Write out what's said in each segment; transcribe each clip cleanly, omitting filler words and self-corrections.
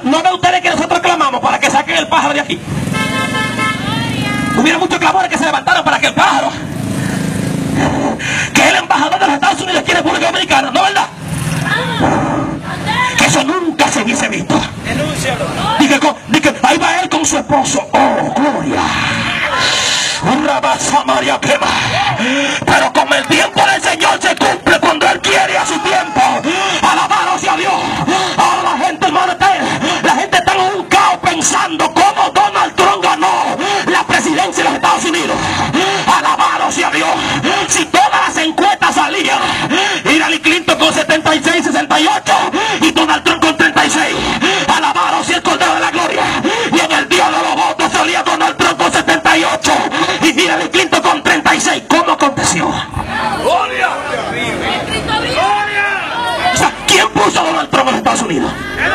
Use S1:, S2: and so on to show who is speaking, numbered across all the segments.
S1: no ven ustedes que nosotros clamamos para que saquen el pájaro de aquí. Hubiera muchos clamores que se levantaron para que el pájaro, que el embajador de los Estados Unidos aquí en República Dominicana, ¿no verdad? Que eso nunca se hubiese visto. Dice, ahí va él con su esposo. Oh, gloria. María quema. Pero con el tiempo del Señor se cumple cuando Él quiere a su tiempo. Alabado sea Dios. Ahora la gente, hermano, la gente está en un caos pensando cómo Donald Trump ganó la presidencia de los Estados Unidos. Alabado sea Dios. Si todas las encuestas salían, Hillary Clinton con 76, 68 y Donald Trump con 36. Alabado sea el Cordero de la Gloria. Y en el día de los votos salía Donald Trump con 78 y Hillary Clinton con 36. ¿Cómo aconteció? ¡Gloria! O sea, ¿quién puso a Donald Trump en los Estados Unidos?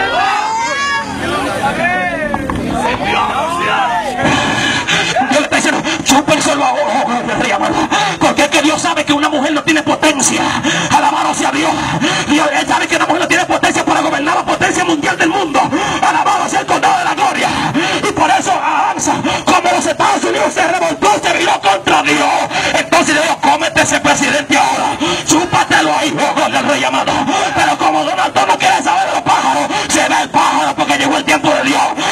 S1: Dios le está diciendo, chúpenselo ahora, porque es que Dios sabe que una mujer no tiene potencia. Alabado sea Dios. Él sabe que una mujer no tiene potencia para gobernar la potencia mundial del mundo. Alabado sea el Cordero de la Gloria. Y por eso avanza. Como los Estados Unidos se revoltó, se viró contra Dios. Entonces Dios, cómete ese presidente ahora. Chúpatelo ahí, ojo del rey amado. Pero como Donald Trump no quiere saber de los pájaros, se ve el pájaro porque llegó el tiempo de Dios.